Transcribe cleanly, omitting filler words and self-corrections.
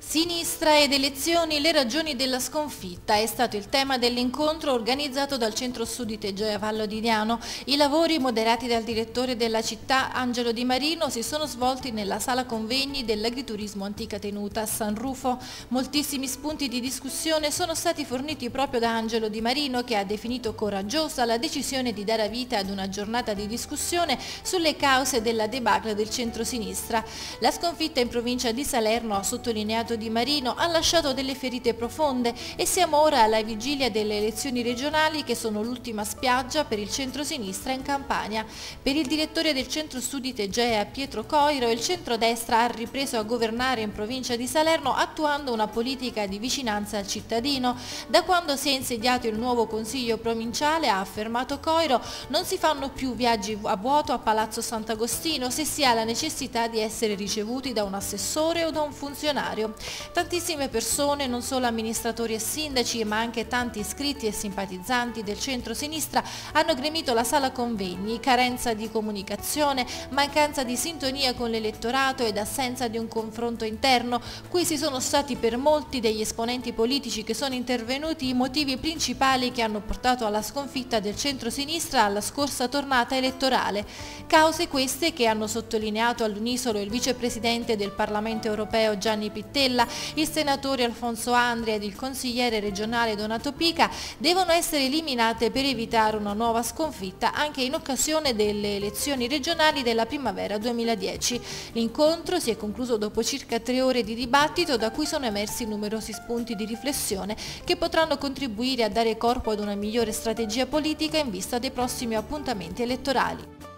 Sinistra ed elezioni, le ragioni della sconfitta è stato il tema dell'incontro organizzato dal Centro Studi Tegea Vallo di Diano. I lavori, moderati dal direttore della città Angelo Di Marino, si sono svolti nella sala convegni dell'agriturismo Antica Tenuta a San Rufo. Moltissimi spunti di discussione sono stati forniti proprio da Angelo Di Marino, che ha definito coraggiosa la decisione di dare vita ad una giornata di discussione sulle cause della debacle del centro-sinistra. La sconfitta in provincia di Salerno, ha sottolineato Di Marino, ha lasciato delle ferite profonde e siamo ora alla vigilia delle elezioni regionali, che sono l'ultima spiaggia per il centro-sinistra in Campania. Per il direttore del Centro Studi Tegea Pietro Coiro, il centrodestra ha ripreso a governare in provincia di Salerno attuando una politica di vicinanza al cittadino. Da quando si è insediato il nuovo consiglio provinciale, ha affermato Coiro, non si fanno più viaggi a vuoto a Palazzo Sant'Agostino se si ha la necessità di essere ricevuti da un assessore o da un funzionario. Tantissime persone, non solo amministratori e sindaci, ma anche tanti iscritti e simpatizzanti del centro-sinistra, hanno gremito la sala convegni. Carenza di comunicazione, mancanza di sintonia con l'elettorato ed assenza di un confronto interno. Questi sono stati per molti degli esponenti politici che sono intervenuti i motivi principali che hanno portato alla sconfitta del centro-sinistra alla scorsa tornata elettorale. Cause queste che hanno sottolineato all'unisono il vicepresidente del Parlamento europeo Gianni Pittella, il senatore Alfonso Andria ed il consigliere regionale Donato Pica, devono essere eliminate per evitare una nuova sconfitta anche in occasione delle elezioni regionali della primavera 2010. L'incontro si è concluso dopo circa 3 ore di dibattito, da cui sono emersi numerosi spunti di riflessione che potranno contribuire a dare corpo ad una migliore strategia politica in vista dei prossimi appuntamenti elettorali.